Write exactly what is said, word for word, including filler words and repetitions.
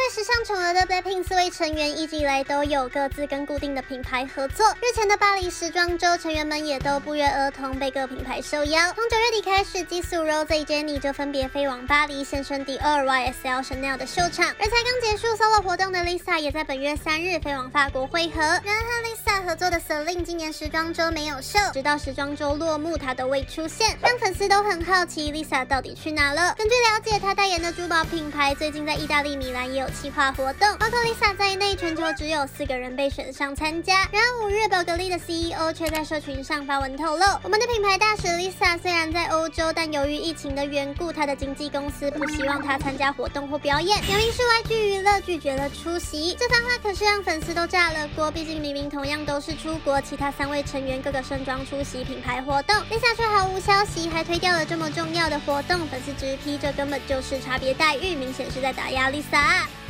时尚宠儿的 BLACKPINK 四位成员一直以来都有各自跟固定的品牌合作。日前的巴黎时装周，成员们也都不约而同被各品牌受邀。从九月底开始，激素 Rose、Jennie 就分别飞往巴黎，现身第二 Y S L、Chanel 的秀场。而才刚结束 solo 活动的 Lisa 也在本月三日飞往法国会合。然而和 Lisa 合作的 Celine 今年时装周没有秀，直到时装周落幕，她都未出现，让粉丝都很好奇 Lisa 到底去哪了。根据了解，她代言的珠宝品牌最近在意大利米兰也有企划活动，包括 Lisa 在内，全球只有四个人被选上参加。然而五日，宝格丽的 C E O 却在社群上发文透露，我们的品牌大使 Lisa 虽然在欧洲，但由于疫情的缘故，她的经纪公司不希望她参加活动或表演，表明是 Y G 娱乐拒绝了出席。这番话可是让粉丝都炸了锅，毕竟明明同样都是出国，其他三位成员各个盛装出席品牌活动 ，Lisa 却毫无消息，还推掉了这么重要的活动，粉丝直批这根本就是差别待遇，明显是在打压 Lisa。